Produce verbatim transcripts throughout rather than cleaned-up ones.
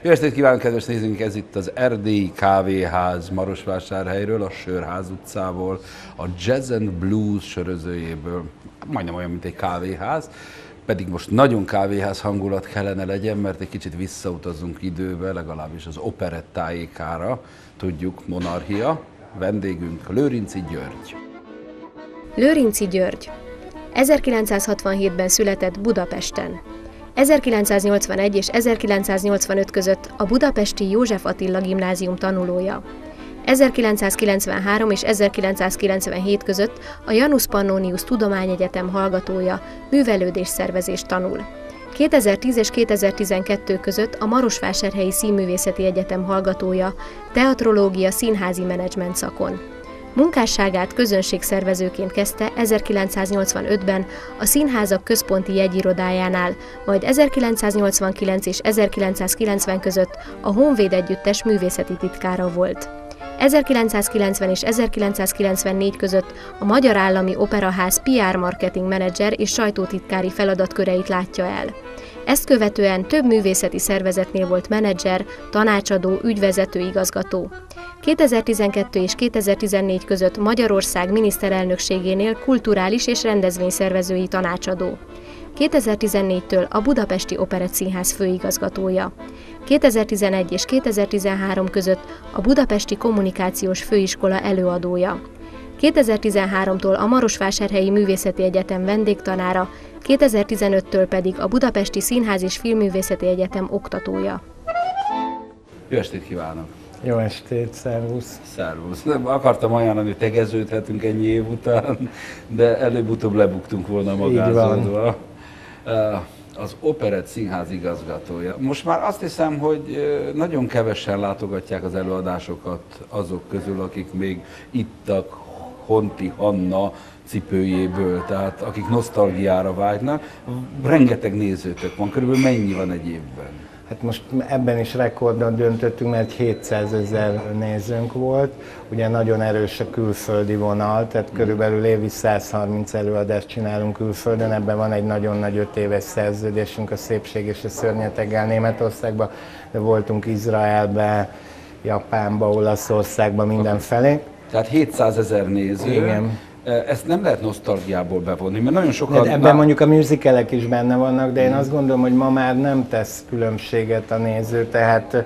Jó estét kívánok, kedves nézőink! Ez itt az Erdélyi Kávéház Marosvásárhelyről, a Sörház utcából, a Jazz and Blues sörözőjéből. Majdnem olyan, mint egy kávéház, pedig most nagyon kávéház hangulat kellene legyen, mert egy kicsit visszautazunk időbe, legalábbis az operettájékára. Tudjuk, monarchia, vendégünk Lőrinczi György. Lőrinczi György ezerkilencszázhatvanhétben született Budapesten. ezerkilencszáznyolcvanegy és ezerkilencszáznyolcvanöt között a budapesti József Attila Gimnázium tanulója. ezerkilencszázkilencvenhárom és ezerkilencszázkilencvenhét között a Janus Pannonius Tudományegyetem hallgatója, művelődésszervezést tanul. kétezer-tíz és kétezer-tizenkettő között a Marosvásárhelyi Színművészeti Egyetem hallgatója, teatrológia színházi menedzsment szakon. Munkásságát közönségszervezőként kezdte ezerkilencszáznyolcvanötben a Színházak Központi Jegyirodájánál, majd ezerkilencszáznyolcvankilenc és ezerkilencszázkilencven között a Honvéd Együttes művészeti titkára volt. ezerkilencszázkilencven és ezerkilencszázkilencvennégy között a Magyar Állami Operaház pé er marketing menedzser és sajtótitkári feladatköreit látja el. Ezt követően több művészeti szervezetnél volt menedzser, tanácsadó, ügyvezető igazgató. kétezer-tizenkettő és kétezer-tizennégy között Magyarország miniszterelnökségénél kulturális és rendezvényszervezői tanácsadó. kétezer-tizennégytől a Budapesti Operettszínház főigazgatója. kétezer-tizenegy és kétezer-tizenhárom között a Budapesti Kommunikációs Főiskola előadója. kétezer-tizenháromtól a Marosvásárhelyi Művészeti Egyetem vendégtanára, kétezer-tizenöttől pedig a Budapesti Színház és Filmművészeti Egyetem oktatója. Jó estét kívánok! Jó estét, szervusz! Szervusz! Akartam ajánlani, hogy tegeződhetünk ennyi év után, de előbb-utóbb lebuktunk volna magázódva. Az Operett Színház igazgatója. Most már azt hiszem, hogy nagyon kevesen látogatják az előadásokat azok közül, akik még ittak Honti Hanna cipőjéből, tehát akik nosztalgiára vágynak. Rengeteg nézőtök van, körülbelül mennyi van egy évben? Hát most ebben is rekordot döntöttünk, mert hétszázezer nézőnk volt. Ugye nagyon erős a külföldi vonal, tehát körülbelül évi százharminc előadást csinálunk külföldön. Ebben van egy nagyon nagy öt éves szerződésünk a Szépség és a Szörnyeteggel Németországban, de voltunk Izraelbe, Japánba, Olaszországba, mindenfelé. Tehát hétszázezer néző. Igen. Ezt nem lehet nosztalgiából bevonni, mert nagyon sokan... De ebben mondjuk a musicalek is benne vannak, de én azt gondolom, hogy ma már nem tesz különbséget a néző, tehát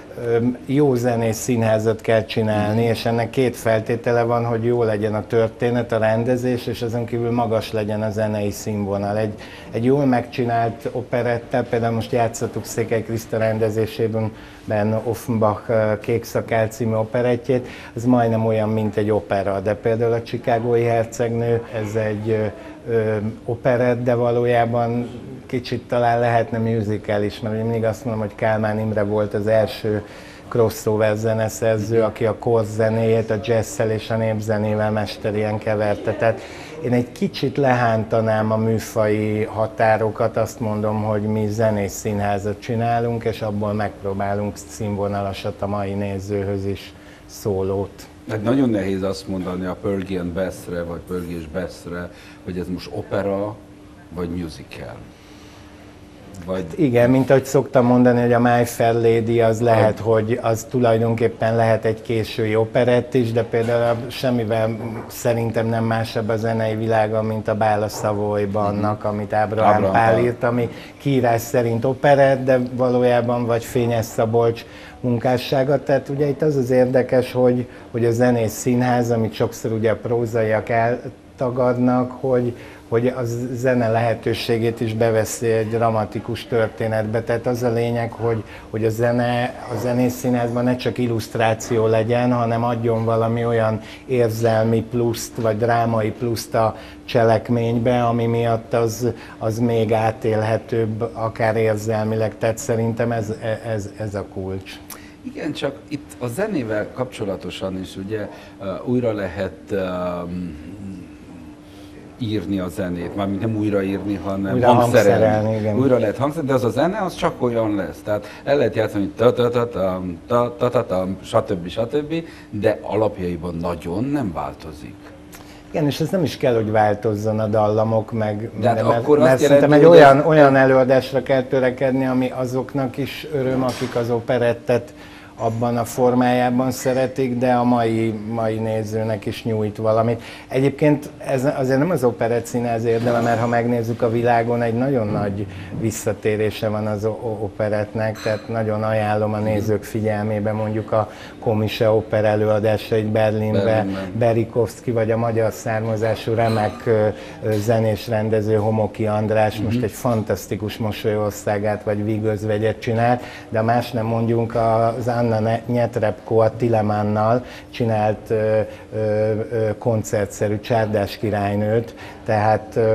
jó zenés színházat kell csinálni, és ennek két feltétele van, hogy jó legyen a történet, a rendezés, és azon kívül magas legyen a zenei színvonal. Egy, egy jól megcsinált operettel, például most játszottuk Székely Kriszta rendezésében Ben Offenbach Kék Szakál című operettjét, az majdnem olyan, mint egy opera, de például a Chicagói hercegnő, ez egy ö, operett, de valójában kicsit talán lehetne musical is, mert mindig azt mondom, hogy Kálmán Imre volt az első crossover zeneszerző, aki a korsz zenéjét a jazzszel és a népzenével mesterien keverte. Tehát én egy kicsit lehántanám a műfaji határokat, azt mondom, hogy mi zenés színházat csinálunk, és abból megpróbálunk színvonalasat a mai nézőhöz is szólót. Hát nagyon nehéz azt mondani a Porgy and Bessre, vagy Porgy és Bessre, hogy ez most opera, vagy musical. Vagy... Igen, mint ahogy szoktam mondani, hogy a My Fair Lady az lehet, hogy az tulajdonképpen lehet egy késői operett is, de például semmivel szerintem nem másabb a zenei világa, mint a Bál a Savoyban annak, amit Ábrahám Ábrahám Pál Pál írt, ami kiírás szerint operett, de valójában vagy Fényes Szabolcs munkássága. Tehát ugye itt az az érdekes, hogy, hogy a zenés színház, amit sokszor ugye a prózaiak eltagadnak, hogy hogy a zene lehetőségét is beveszi egy dramatikus történetbe. Tehát az a lényeg, hogy, hogy a zene a zenész színházban ne csak illusztráció legyen, hanem adjon valami olyan érzelmi pluszt, vagy drámai pluszt a cselekménybe, ami miatt az, az még átélhetőbb, akár érzelmileg. Tehát szerintem ez, ez, ez a kulcs. Igen, csak itt a zenével kapcsolatosan is ugye uh, újra lehet um, írni a zenét, mármint nem újraírni, hanem újra hangszerelni. hangszerelni. Újra lehet hangszerelni, de az a zene az csak olyan lesz. Tehát el lehet játszani, hogy ta-ta-ta-tam, ta-ta-ta-tam, stb. stb., de alapjaiban nagyon nem változik. Igen, és ez nem is kell, hogy változzon a dallamok, meg, de hát mert, akkor mert szerintem egy olyan, olyan előadásra kell törekedni, ami azoknak is öröm, akik az operettet abban a formájában szeretik, de a mai, mai nézőnek is nyújt valamit. Egyébként ez azért nem az operett színház érdeme, mert ha megnézzük a világon, egy nagyon nagy visszatérése van az operettnek, tehát nagyon ajánlom a nézők figyelmébe mondjuk a Komise opera előadásait Berlinbe, Berlinben. Berikovszky vagy a magyar származású remek zenés rendező Homoki András uh-huh. most egy fantasztikus Mosolyországát vagy Vígözvegyet csinált, de más nem mondjunk az Anna Netrebko a Tilemánnal csinált ö, ö, ö, koncertszerű Csárdás királynőt, tehát ö,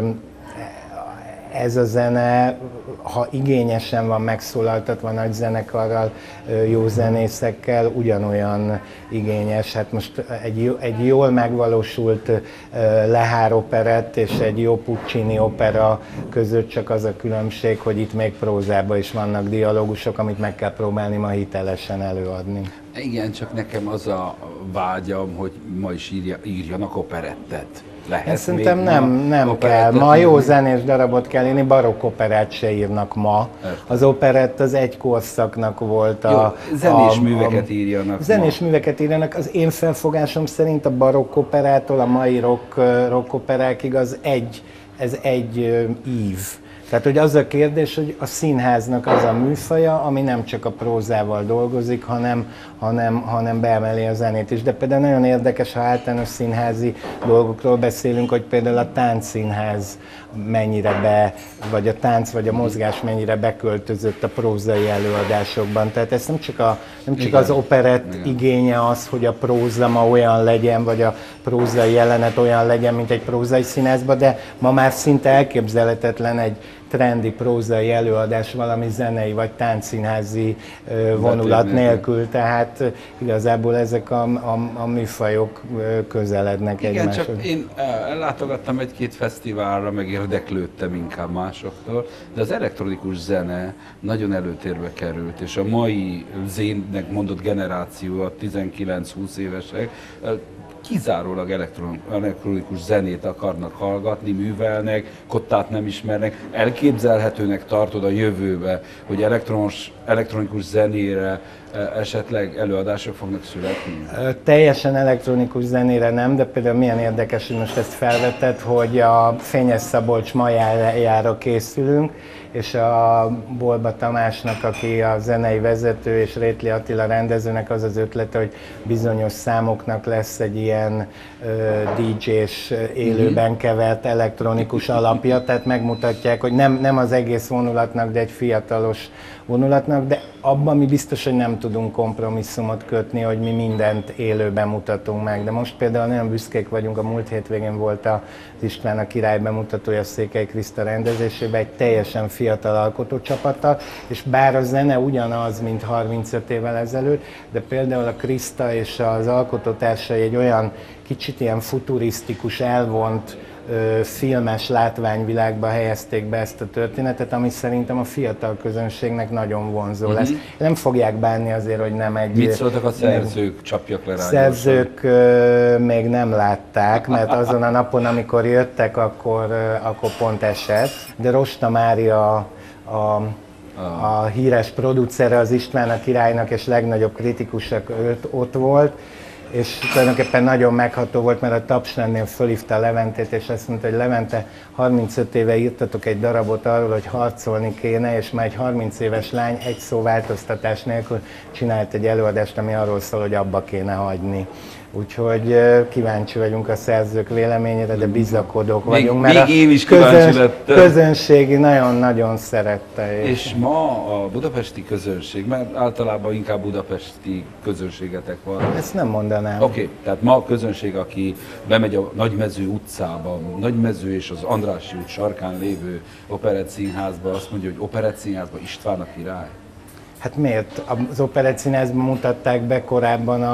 ez a zene, ha igényesen van megszólaltatva nagy zenekarral, jó zenészekkel, ugyanolyan igényes. Hát most egy, egy jól megvalósult Lehár operett és egy jó Puccini opera között csak az a különbség, hogy itt még prózában is vannak dialógusok, amit meg kell próbálni ma hitelesen előadni. Igen, csak nekem az a vágyam, hogy ma is írja, írjanak operettet. Lehet Én szerintem nem, nem kell. Ma jó zenés darabot kell írni, barokk operát se írnak ma. Értem. Az operett az egy korszaknak volt a... Jó, zenés a, műveket a, írjanak Zenés ma. műveket írjanak. Az én felfogásom szerint a barokk operától a mai rock, rock operákig az egy, ez egy ív. Tehát, hogy az a kérdés, hogy a színháznak az a műfaja, ami nem csak a prózával dolgozik, hanem, hanem, hanem beemeli a zenét is. De például nagyon érdekes, ha általános színházi dolgokról beszélünk, hogy például a táncszínház mennyire be, vagy a tánc, vagy a mozgás mennyire beköltözött a prózai előadásokban. Tehát ez nem csak, a, nem csak az operett Igen. igénye az, hogy a próza ma olyan legyen, vagy a prózai jelenet olyan legyen, mint egy prózai színházban, de ma már szinte elképzelhetetlen egy trendi prózai előadás valami zenei vagy táncszínházi vonulat nélkül, tehát igazából ezek a, a, a műfajok közelednek Igen, egymáshoz. Csak én ellátogattam egy-két fesztiválra, meg érdeklődtem inkább másoktól, de az elektronikus zene nagyon előtérbe került, és a mai zénnek mondott generáció, a tizenkilenc-húsz évesek, kizárólag elektron, elektronikus zenét akarnak hallgatni, művelnek, kottát nem ismernek. Elképzelhetőnek tartod a jövőbe, hogy elektronos, elektronikus zenére esetleg előadások fognak születni? Teljesen elektronikus zenére nem, de például milyen érdekes, hogy most ezt felvetett, hogy a Fényes Szabolcs majájára készülünk, és a Bolba Tamásnak, aki a zenei vezető, és Rétli Attila rendezőnek az az ötlete, hogy bizonyos számoknak lesz egy ilyen uh, dé dzsés élőben kevert elektronikus alapja, tehát megmutatják, hogy nem, nem az egész vonulatnak, de egy fiatalos vonulatnak, de abban mi biztos, hogy nem tudunk kompromisszumot kötni, hogy mi mindent élőben mutatunk meg. De most például nagyon büszkék vagyunk, a múlt hétvégén volt az István a Király bemutatója Székely Kriszta rendezésében egy teljesen fiatal alkotócsapattal, és bár a zene ugyanaz, mint harmincöt évvel ezelőtt, de például a Kriszta és az alkotótársai egy olyan kicsit ilyen futurisztikus, elvont, filmes látványvilágba helyezték be ezt a történetet, ami szerintem a fiatal közönségnek nagyon vonzó lesz. Uh-huh. Nem fogják bánni azért, hogy nem egy... Mit szóltak a szerzők, csapjak le rá? Szerzők uh, még nem látták, mert azon a napon, amikor jöttek, akkor, uh, akkor pont esett. De Rosta Mária a a híres producere az István a Királynak, és legnagyobb kritikusak ott volt, és tulajdonképpen nagyon megható volt, mert a Tapsrendnél fölhívta a Leventét, és azt mondta, hogy Levente, harmincöt éve írtatok egy darabot arról, hogy harcolni kéne, és már egy harminc éves lány egy szó változtatás nélkül csinált egy előadást, ami arról szól, hogy abba kéne hagyni. Úgyhogy kíváncsi vagyunk a szerzők véleményére, de bizakodók még, vagyunk, mert még én is közöns, közönségi nagyon-nagyon szerette. És ma a budapesti közönség, mert általában inkább budapesti közönségetek van. Ezt nem mondanám. Oké, okay, tehát ma a közönség, aki bemegy a Nagymező utcába, Nagymező és az Andrássy út sarkán lévő Operett Színházba, azt mondja, hogy Operett Színházba István a Király. Hát miért? Az Operett Színházban mutatták be korábban a,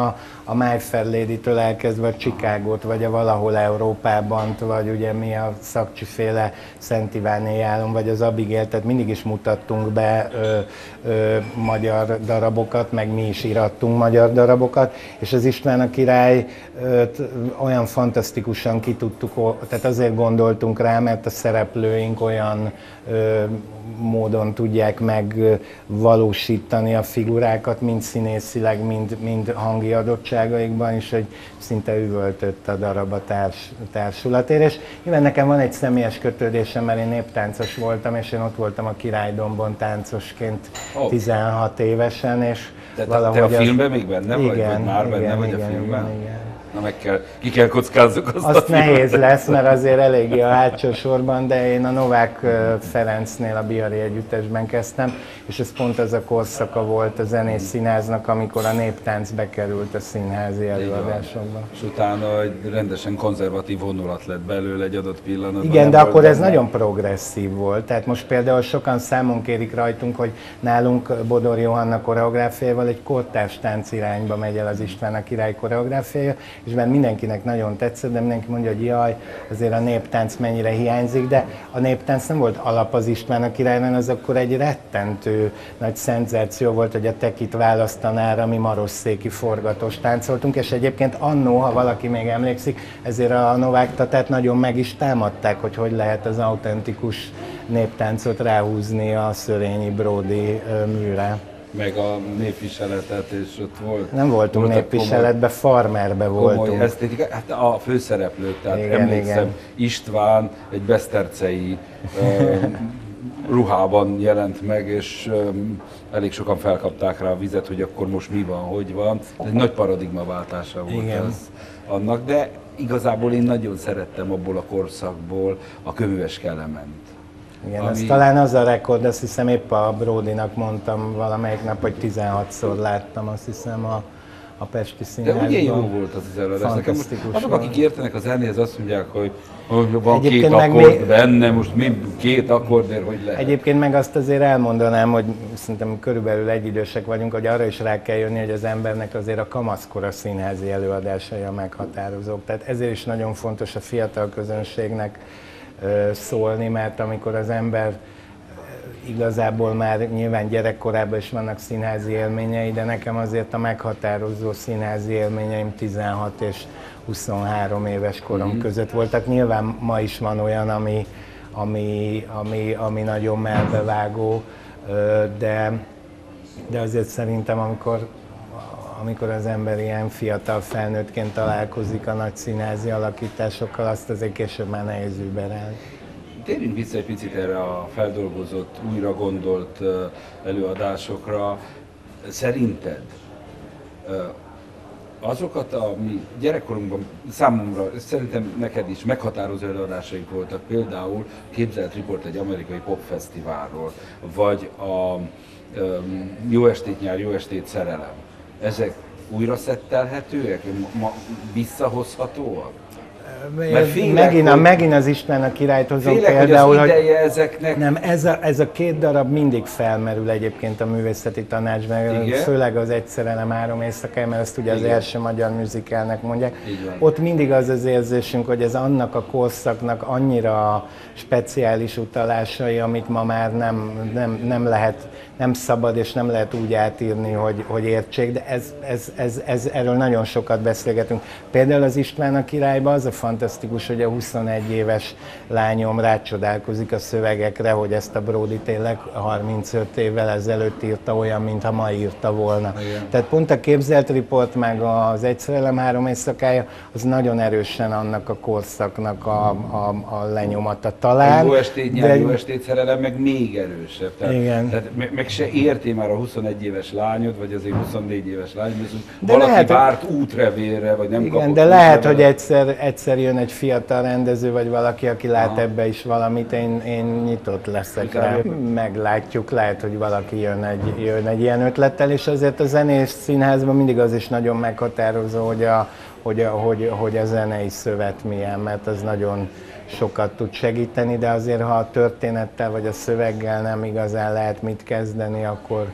a My Fair Lady-től elkezdve a Chicagót, vagy a Valahol Európában, vagy ugye mi a Szakcsi-féle Szent Iváné álom, vagy az Abigail, tehát mindig is mutattunk be ö, ö, magyar darabokat, meg mi is írattunk magyar darabokat, és az István a király ö, olyan fantasztikusan ki tudtuk, tehát azért gondoltunk rá, mert a szereplőink olyan ö, módon tudják megvalósítani a figurákat, mind színészileg, mind, mind hangi adottságaikban is, hogy szinte üvöltött a darab a társ, társulatért. És nyilván nekem van egy személyes kötődésem, mert én néptáncos voltam, és én ott voltam a Királydombon táncosként oh. tizenhat évesen, és te, valahogy... Te a filmben az... még benne vagy? Igen, vagy már igen, benne vagy igen, a filmben? Igen, igen. Na meg kell, ki kell kockázzuk azt, azt a nehéz lesz, mert azért eléggé a hátsó sorban, de én a Novák Ferencnél a Bihari Együttesben kezdtem, és ez pont az a korszaka volt a Zenés Színháznak, amikor a néptánc bekerült a színházi előadásokba. És utána egy rendesen konzervatív vonulat lett belőle egy adott pillanatban. Igen, de akkor ez nagyon progresszív volt. Tehát most például sokan számon kérik rajtunk, hogy nálunk Bodor Johanna koreográfiával egy kortárs tánc irányba megy el az István a király koreográfiája, és mert mindenkinek nagyon tetszett, de mindenki mondja, hogy jaj, azért a néptánc mennyire hiányzik, de a néptánc nem volt alap az István a királynál, az akkor egy rettentő nagy szenzáció volt, hogy a Tekit választanára mi marosszéki forgatós táncoltunk, és egyébként annó, ha valaki még emlékszik, ezért a Novák Tatát nagyon meg is támadták, hogy hogy lehet az autentikus néptáncot ráhúzni a Szörényi Bródi műre. Meg a népviseletet, és ott volt... Nem voltunk népviseletben, Farmerbe voltunk. Esztétika, hát a főszereplők, tehát igen, emlékszem, igen. István egy besztercei uh, ruhában jelent meg, és um, elég sokan felkapták rá a vizet, hogy akkor most mi van, hogy van. Ez egy nagy paradigmaváltása volt igen. ez annak, de igazából én nagyon szerettem abból a korszakból a Köműves Kelement. Igen, ami... az talán az a rekord, azt hiszem épp a Bródinak mondtam valamelyik nap, hogy tizenhatszor láttam, azt hiszem a, a Pesti Színházban. De ugye jó volt az az előadás. Fantasztikus. Azok, akik értenek az zenéhez, azt mondják, hogy van egyébként két akkord még... benne, most mi két akkordért, hogy lehet? Egyébként meg azt azért elmondanám, hogy szerintem körülbelül egyidősek vagyunk, hogy arra is rá kell jönni, hogy az embernek azért a kamaszkora színházi előadásai a meghatározók. Tehát ezért is nagyon fontos a fiatal közönségnek szólni, mert amikor az ember igazából már nyilván gyerekkorában is vannak színházi élményei, de nekem azért a meghatározó színházi élményeim tizenhat és huszonhárom éves korom mm-hmm. között voltak. Nyilván ma is van olyan, ami, ami, ami, ami nagyon melbevágó, de, de azért szerintem amikor amikor az ember ilyen fiatal felnőttként találkozik a nagy színházi alakításokkal, azt azért később már nehéz überelni. Térjünk vissza egy picit erre a feldolgozott, újra gondolt előadásokra. Szerinted azokat, ami gyerekkorunkban számomra, szerintem neked is meghatározó előadásaink voltak, például Képzelt riport egy amerikai popfesztiválról, vagy a Jó estét nyár, jó estét szerelem. Ezek újra szettelhetőek, ma visszahozhatóak? Félek, megint, hogy, megint az István a királyt hozom félek, például, hogy az ideje ezeknek... Nem, ez a, ez a két darab mindig felmerül egyébként a művészeti tanácsban, főleg az Egy szerelem három éjszakája, mert ezt ugye igen. az első magyar musicalnek mondják. Ott mindig az az érzésünk, hogy ez annak a korszaknak annyira speciális utalásai, amit ma már nem, nem, nem lehet, nem szabad és nem lehet úgy átírni, hogy, hogy értsék, de ez, ez, ez, ez, erről nagyon sokat beszélgetünk. Például az István a királyban az a fantasztikus, hogy a huszonegy éves lányom rácsodálkozik a szövegekre, hogy ezt a Bródi tényleg harmincöt évvel ezelőtt írta olyan, mintha ma írta volna. Igen. Tehát pont a Képzelt riport meg az Egy szerelem három éjszakája, az nagyon erősen annak a korszaknak a, a, a lenyomata talán. Jó estét nyár, de... jó estét szerelem meg még erősebb. Tehát, igen. tehát meg, meg se érti már a huszonegy éves lányod, vagy azért huszonnégy éves lányod, de valaki lehet, várt útrevélre, vagy nem igen, kapott de lehet, hogy egyszer, egyszer jön egy fiatal rendező, vagy valaki, aki lát aha. ebbe is valamit, én, én nyitott leszek rá. Meglátjuk, lehet, hogy valaki jön egy, jön egy ilyen ötlettel, és azért a zenés színházban mindig az is nagyon meghatározó, hogy a, hogy a, hogy, hogy a zenei szövet milyen, mert az nagyon sokat tud segíteni, de azért, ha a történettel vagy a szöveggel nem igazán lehet mit kezdeni, akkor,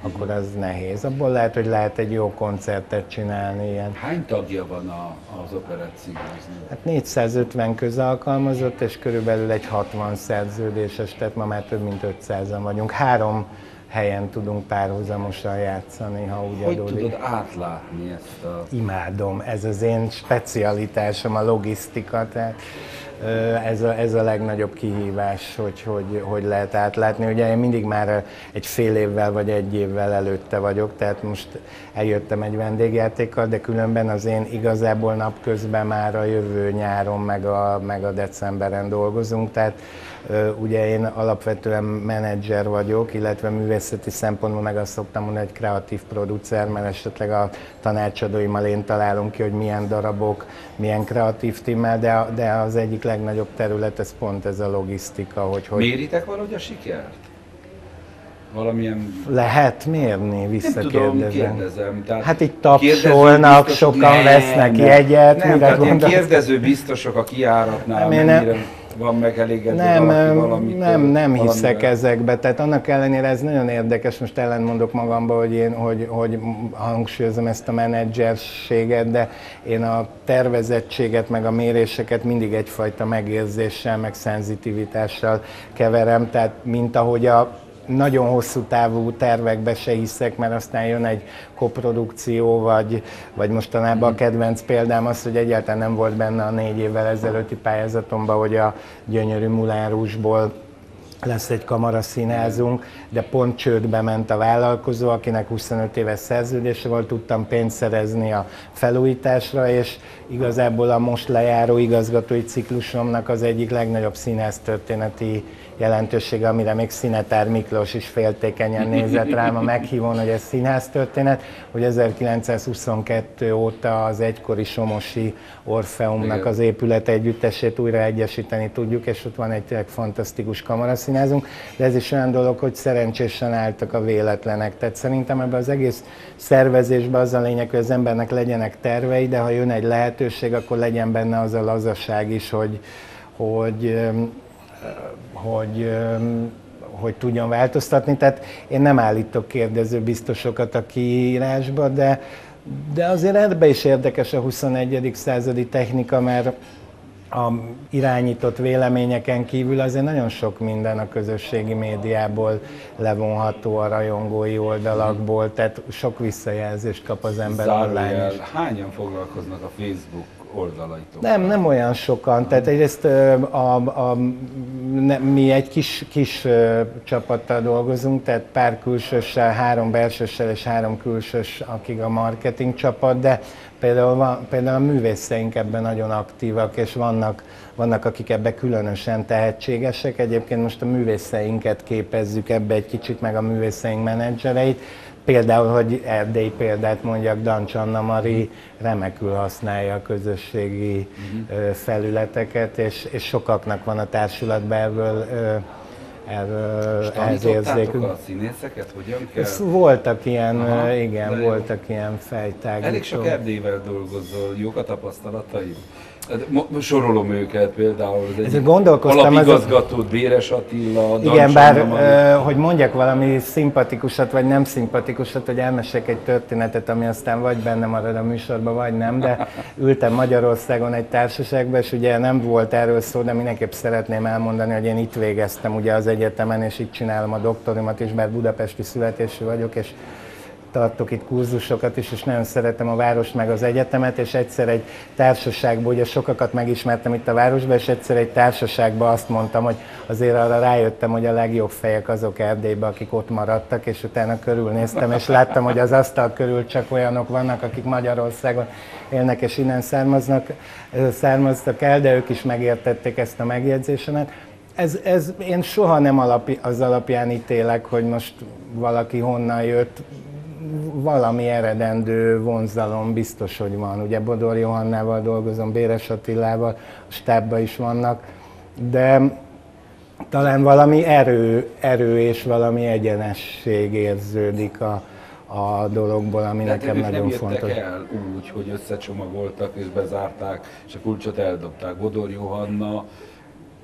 akkor az nehéz. Abból lehet, hogy lehet egy jó koncertet csinálni ilyen. Hány tagja van a, az Operett Színháznak? Hát négyszázötven közalkalmazott, és körülbelül egy hatvan szerződéses, tehát ma már több mint ötszázan vagyunk. Három helyen tudunk párhuzamosan játszani, ha úgy Hogy adódik. tudod átlátni ezt a... Imádom, ez az én specialitásom, a logisztika, tehát ez a, ez a legnagyobb kihívás, hogy, hogy, hogy lehet átlátni. Ugye én mindig már egy fél évvel vagy egy évvel előtte vagyok, tehát most eljöttem egy vendégjátékkal, de különben az én igazából napközben már a jövő nyáron meg a, meg a decemberen dolgozunk, tehát ugye én alapvetően menedzser vagyok, illetve művészeti szempontból meg azt szoktam mondani, hogy kreatív producer, mert esetleg a tanácsadóimmal én találom ki, hogy milyen darabok, milyen kreatív timmel, de, de az egyik legnagyobb terület, ez pont ez a logisztika, hogy... hogy Méritek valahogy a sikert? Valamilyen... Lehet mérni, visszakérdezem. kérdezem. Tehát hát itt tapsolnak, sokan nem, vesznek nem, jegyet, nem, mire tehát gondolsz? ilyen kérdező biztosok a kijáratnál, nem, mennyire nem, van megelégedve nem, valaki valamit. Nem, nem hiszek valamivel. ezekbe, tehát annak ellenére ez nagyon érdekes, most ellentmondok magamba, hogy én hogy, hogy hangsúlyozom ezt a menedzserséget, de én a tervezettséget, meg a méréseket mindig egyfajta megérzéssel, meg szenzitivitással keverem, tehát mint ahogy a nagyon hosszú távú tervekbe se hiszek, mert aztán jön egy koprodukció, vagy, vagy mostanában a kedvenc példám az, hogy egyáltalán nem volt benne a négy évvel ezelőtti pályázatomban, hogy a gyönyörű Moulin Rouge-ból lesz egy kamaraszínházunk, de pont csődbe ment a vállalkozó, akinek huszonöt éves szerződése volt, tudtam pénzt szerezni a felújításra, és igazából a most lejáró igazgatói ciklusomnak az egyik legnagyobb színháztörténeti jelentősége, amire még Szinetár Miklós is féltékenyen nézett rám a meghívón, hogy ez színháztörténet, hogy ezerkilencszázhuszonkettő óta az egykori somosi Orfeumnak az épület együttesét újra egyesíteni tudjuk, és ott van egy tényleg fantasztikus kamaraszínházunk, de ez is olyan dolog, hogy szerencsésen álltak a véletlenek. Tehát szerintem ebben az egész szervezésben az a lényeg, hogy az embernek legyenek tervei, de ha jön egy lehetőség, akkor legyen benne az a lazaság is, hogy, hogy Hogy, hogy tudjon változtatni. Tehát én nem állítok kérdező biztosokat a kiírásba, de, de azért ebbe is érdekes a huszonegyedik századi technika, mert a irányított véleményeken kívül azért nagyon sok minden a közösségi médiából levonható, a rajongói oldalakból, tehát sok visszajelzést kap az ember online is. Hányan foglalkoznak a Facebook oldalaitok? Nem, nem olyan sokan. Tehát egyrészt a, a, ne, mi egy kis, kis csapattal dolgozunk, tehát pár külsőssel, három belsőssel és három külsős, akik a marketing csapat, de például, van, például a művészeink ebben nagyon aktívak, és vannak, vannak, akik ebben különösen tehetségesek. Egyébként most a művészeinket képezzük ebbe egy kicsit, meg a művészeink menedzsereit. Például, hogy erdélyi példát mondjak, Dancs Anna Mari remekül használja a közösségi uh-huh. felületeket, és, és sokaknak van a társulatban ebből, erről ehhez érzékünk. a színészeket, hogyan kell? Voltak ilyen, Aha, igen, jó. voltak ilyen fejtágítók. Elég sok Erdélyvel dolgozol, jók a tapasztalataid? Sorolom őket, például az egyik alapigazgatót, Béres Attila, igen, bár uh, hogy mondjak valami szimpatikusat, vagy nem szimpatikusat, hogy elmesek egy történetet, ami aztán vagy benne marad a műsorban, vagy nem, de ültem Magyarországon egy társaságban, és ugye nem volt erről szó, de mindenképp szeretném elmondani, hogy én itt végeztem ugye az egyetemen, és itt csinálom a doktorimat is, bár budapesti születésű vagyok, és tartok itt kurzusokat is, és nagyon szeretem a várost meg az egyetemet, és egyszer egy társaságban, ugye sokakat megismertem itt a városban, és egyszer egy társaságban azt mondtam, hogy azért arra rájöttem, hogy a legjobb fejek azok Erdélyben, akik ott maradtak, és utána körülnéztem, és láttam, hogy az asztal körül csak olyanok vannak, akik Magyarországon élnek, és innen származnak, származtak el, de ők is megértették ezt a megjegyzésemet. Ez, ez, én soha nem alapi, az alapján ítélek, hogy most valaki honnan jött, valami eredendő vonzalom biztos, hogy van. Ugye Bodor Johannával dolgozom, Béres Attilával, a stábban is vannak, de talán valami erő, erő és valami egyenesség érződik a, a dologból, ami de nekem nagyon fontos. Nem jöttek el úgy, hogy összecsomagoltak és bezárták, és a kulcsot eldobták. Bodor Johanna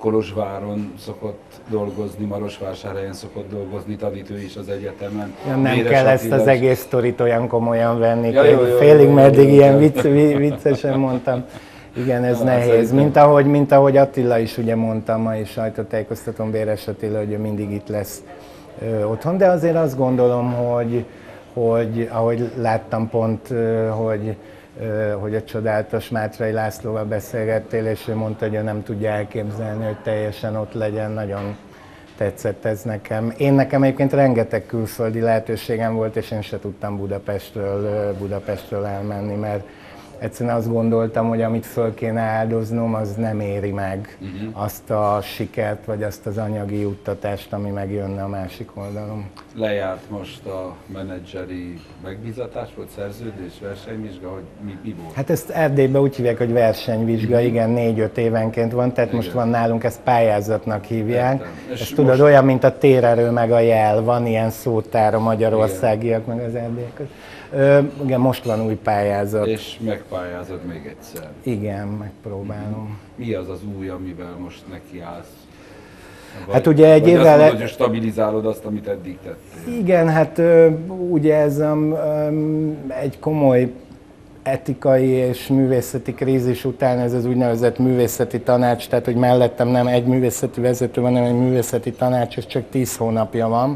Kolozsváron szokott dolgozni, Marosvásárhelyen szokott dolgozni, tanít ő is az egyetemen. Ja, nem Véres kell ezt Attila az is. egész sztorit olyan komolyan venni, Ja, jó, jó, félig jó, meddig jó, ilyen jó. vicc, viccesen mondtam. Igen, ez Na, nehéz. szerintem- Mint ahogy, mint ahogy Attila is ugye mondta ma is sajtótájékoztatón, Véres Attila, hogy ő mindig itt lesz ö, otthon, de azért azt gondolom, hogy, hogy ahogy láttam pont, ö, hogy, ö, hogy a csodálatos Mátrai Lászlóval beszélgettél, és ő mondta, hogy ő nem tudja elképzelni, hogy teljesen ott legyen, nagyon tetszett ez nekem. Én nekem egyébként rengeteg külföldi lehetőségem volt, és én se tudtam Budapestről, ö, Budapestről elmenni, mert egyszerűen azt gondoltam, hogy amit föl kéne áldoznom, az nem éri meg uh-huh. azt a sikert, vagy azt az anyagi juttatást, ami megjönne a másik oldalon. Lejárt most a menedzseri megbízatás, volt szerződés, versenyvizsga, hogy mi, mi volt? Hát ezt Erdélyben úgy hívják, hogy versenyvizsga, Mhm. igen, négy-öt évenként van, tehát Igen. most van nálunk, ezt pályázatnak hívják. Értem. És Ezt tudod, most- olyan, mint a térerő meg a jel, van ilyen szótár a magyarországiak meg az erdélyiek között. Ö, igen, most van új pályázat. És megpályázod még egyszer. Igen, megpróbálom. Mi az az új, amivel most nekiállsz? Vagy, Hát ugye egy vagy évvel azt le- mondod, hogy stabilizálod azt, amit eddig tettél. Igen, hát ö, ugye ez um, um, egy komoly etikai és művészeti krízis után ez az úgynevezett művészeti tanács, tehát hogy mellettem nem egy művészeti vezető van, hanem egy művészeti tanács, és csak tíz hónapja van.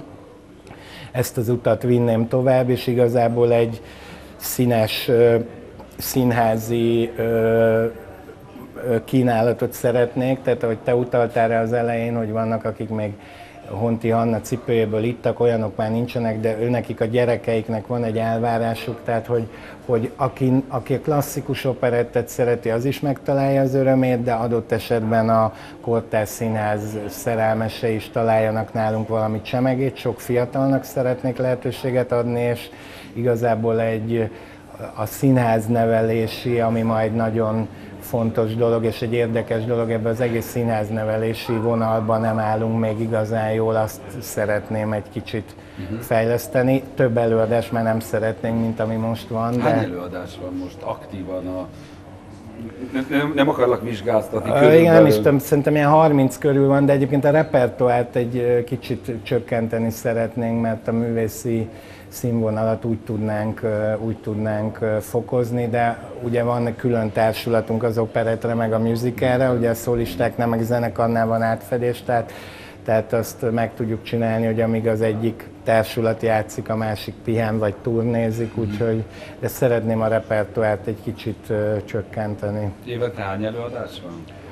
Ezt az utat vinném tovább, és igazából egy színes ö, színházi ö, ö, kínálatot szeretnék, tehát ahogy te utaltál rá az elején, hogy vannak, akik még Honti Hanna cipőjéből ittak, olyanok már nincsenek, de őnekik a gyerekeiknek van egy elvárásuk, tehát hogy, hogy aki, aki a klasszikus operettet szereti, az is megtalálja az örömét, de adott esetben a kortárs színház szerelmesei is találjanak nálunk valami csemegét. Sok fiatalnak szeretnék lehetőséget adni, és igazából egy a színház nevelési, ami majd nagyon fontos dolog és egy érdekes dolog, ebben az egész színháznevelési vonalban nem állunk még igazán jól, azt szeretném egy kicsit uh-huh. fejleszteni. Több előadás már nem szeretnénk, mint ami most van. Hány de... előadás van most aktívan a... Nem, nem akarlak vizsgáztatni. Uh, igen, nem is tudom, szerintem ilyen harminc körül van, de egyébként a repertoárt egy uh, kicsit csökkenteni szeretnénk, mert a művészi színvonalat úgy tudnánk, uh, úgy tudnánk uh, fokozni, de ugye van egy külön társulatunk az operettre, meg a musicalre, ugye a szólistáknál, meg a zenekarnál van átfedés, tehát, tehát azt meg tudjuk csinálni, hogy amíg az egyik társulat játszik, a másik pihen vagy turnézik, úgyhogy de szeretném a repertoárt egy kicsit uh, csökkenteni. Évente hány előadás van?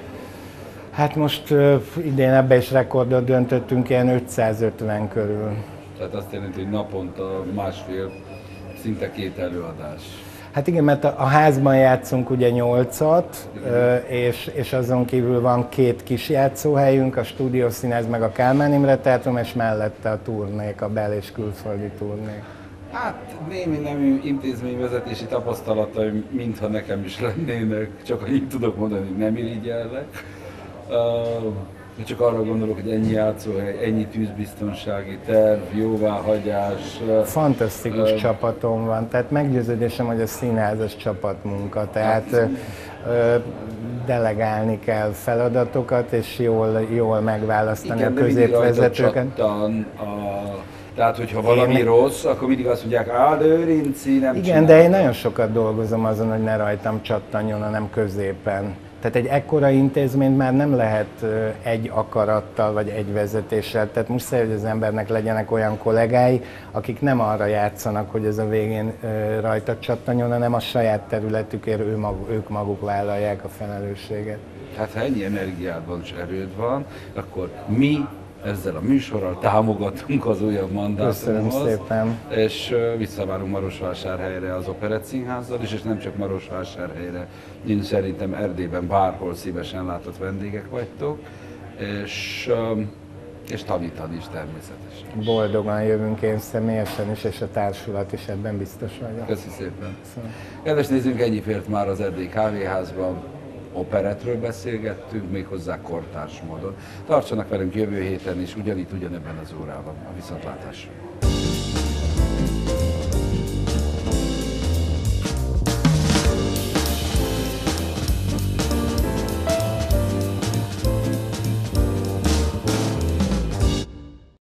Hát most uh, idén ebbe is rekordot döntöttünk, ilyen ötszázötven körül. Tehát azt jelenti, hogy naponta másfél, szinte két előadás. Hát igen, mert a, a házban játszunk ugye nyolcat, uh, és, és azon kívül van két kis játszóhelyünk, a Stúdiószínház meg a Kálmán Imre Teátrum, és mellette a turnék, a bel- és külföldi turnék. Hát némi nemű intézményvezetési tapasztalataim, mintha nekem is lennének, csak annyit tudok mondani, hogy nem irigyellek. Uh, csak arra gondolok, hogy ennyi játszóhely, ennyi tűzbiztonsági terv, jóváhagyás. Fantasztikus uh, csapatom van, tehát meggyőződésem, hogy a színház az csapatmunka, tehát uh, delegálni kell feladatokat, és jól, jól megválasztani igen, a középvezetőket. Tehát, hogyha valami én... rossz, akkor mindig azt mondják, á, de Őrinci nem Igen, csinálta. de én nagyon sokat dolgozom azon, hogy ne rajtam csattanjon, hanem középen. Tehát egy ekkora intézményt már nem lehet egy akarattal vagy egy vezetéssel, tehát muszáj, hogy az embernek legyenek olyan kollégái, akik nem arra játszanak, hogy ez a végén rajta csattanjon, hanem a saját területükért ő maguk, ők maguk vállalják a felelősséget. Hát ha ennyi energiád van és erőd van, akkor mi ezzel a műsorral támogatunk az újabb mandátumhoz. Köszönöm szépen. És visszavárunk Marosvásárhelyre az Operett Színházzal is, és nem csak Marosvásárhelyre. Én szerintem Erdélyben bárhol szívesen látott vendégek vagytok, és, és tanítani is természetesen. Boldogan jövünk én személyesen is, és a társulat is, ebben biztos vagyok. Köszi szépen. Kedves nézőink, ennyi fért már az Erdélyi Kávéházban. Operettről beszélgettünk, méghozzá kortárs módon. Tartsanak velünk jövő héten is, ugyanitt, ugyanebben az órában. A viszontlátásra!